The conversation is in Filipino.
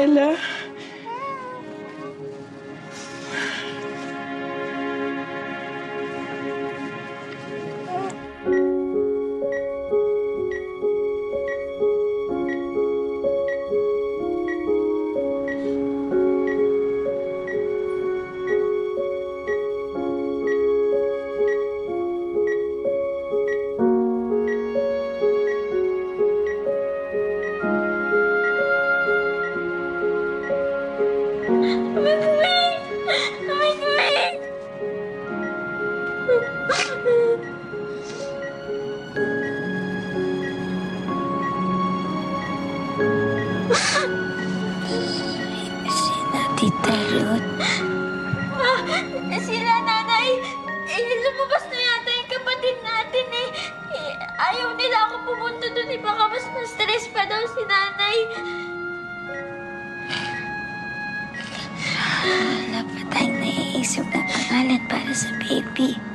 Ella. Sila, nanay. Lumabas na yata yung kapatid natin eh. Ayaw nila ako pumunta dun eh. Baka mas na-stress pa daw si nanay. Wala pa tayong naiisip na pangalan para sa baby.